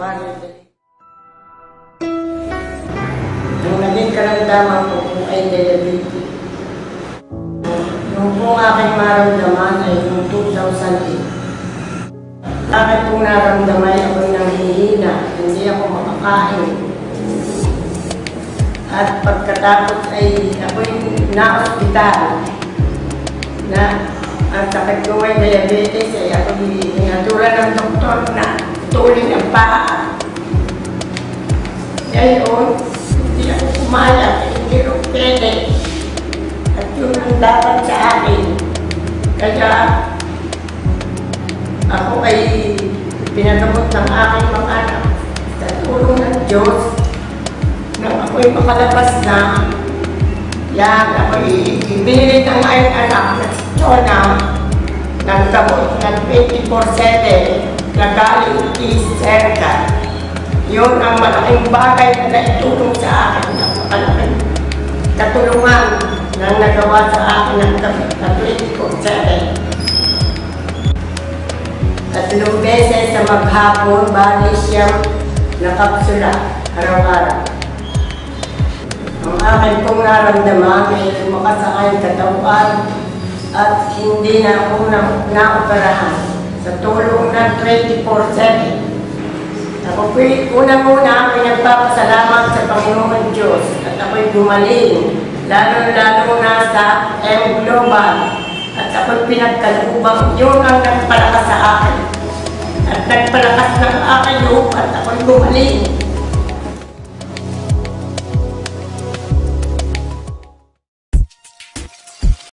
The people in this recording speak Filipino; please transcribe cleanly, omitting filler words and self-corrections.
Barrio. Yung naging karamdaman ko po ay diabetes. Yung po aking maramdaman ay noong 2008. Bakit po naramdaman ako'y nanghihina, hindi ako makakain. At pagkatapos ay ako'y na-hospital na ang sakit ko ay diabetes ay ako'y hinaturan ng doktor na tuling ang paa. Ngayon, hindi ako pumayag, hindi rin pwede. At yun ang dapat sa akin. Kaya ako ay pinagamot ng aking mga anak sa tulong ng Diyos. Nang ako'y makalabas na, yan, ako'y ibinili ng aking anak na si Chona ng gamot ng 24/7 na galing East-Serca. Yun ang malaking bagay na naitulong sa akin ng malaking katulungan na nagawa sa akin ng gamot na 24/7. 3 beses sa maghapon, bali siyang nakapsula araw-araw. Ang akin pong naramdaman ay lumakas ang aking katawan at hindi na ako naoperahan sa tulong ng 24/7. Ako po'y unang-una ako'y nagpapasalamat sa Panginoon Diyos at ako'y gumaling, lalo-lalo na sa M-Global. At ako'y pinagkalubang, yun ang nagpalakas sa akin. At nagpalakas ng aking loob at ako'y gumaling.